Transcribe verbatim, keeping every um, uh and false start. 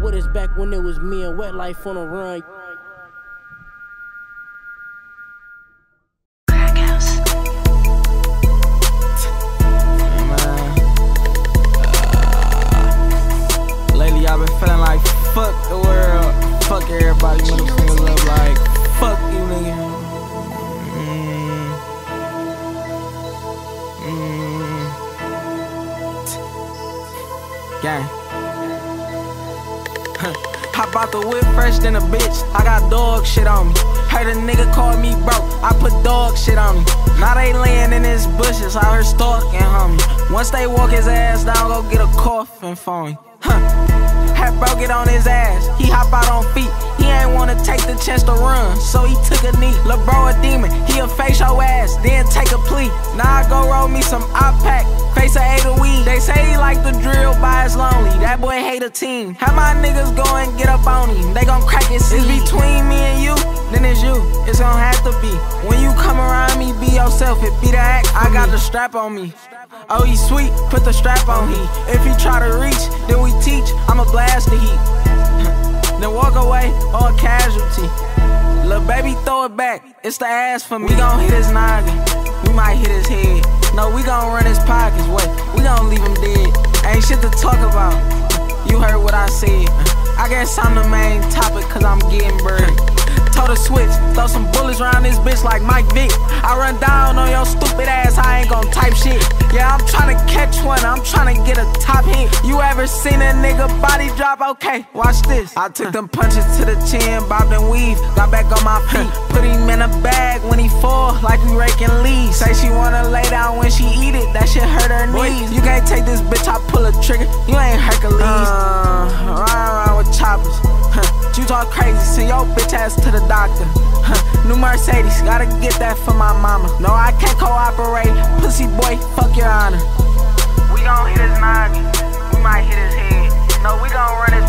with us back when it was me and Wet Life on a run. Lately I've been feeling like fuck the world, fuck everybody, middle fingers up like fuck you nigga. Mm. Mm. Gang. Hop out the whip fresh than a bitch, I got dog shit on me. Heard a nigga call me broke, I put dog shit on me. Now they laying in his bushes, out here stalking homie. Once they walk his ass down, go get a coffin for me. Huh. Had broke it on his ass, he hop out on feet. He ain't wanna take the chance to run, so he took a knee. Lil' bro a demon, he'll face your ass, then take a plea. Now I go roll me some op-pack, face a eight of weed. They say he like the drill by his lonely, that boy hate a team. Have my niggas go and get up on him, they gon' crack his seed. It's between me and you, then it's you, it's gon' have to be. When you come around me, be yourself, it be the act. I got the strap on me. Oh, he sweet, put the strap on he. If he try to reach, then we teach, I'ma blast the heat. Then walk away, or a casualty. Lil' baby, throw it back, it's the ass for me. We gon' hit his noggin, we might hit his head. No, we gon' run his pockets, wait, we gon' leave him dead. Ain't shit to talk about, you heard what I said. I guess I'm the main topic, cause I'm getting buried. Told her switch, throw some bullets around this bitch like Mike Vick. I run down on your stupid ass, I ain't gon' type shit. Yeah, I'm tryna catch one, I'm tryna get a top hit. You ever seen a nigga body drop? Okay, watch this. I took them punches to the chin, bobbed and weave, got back on my feet. Put him in a bag when he fall, like we raking leaves. Say she wanna lay down when she eat it, that shit hurt her knees. You can't take this bitch, I pull a trigger, you ain't Hercules. Uh, ride around with choppers. You talk crazy, send your bitch ass to the doctor. Huh. New Mercedes, gotta get that for my mama. No, I can't cooperate, pussy boy, fuck your honor. We gon' hit his noggin, we might hit his head. No, we gon' run his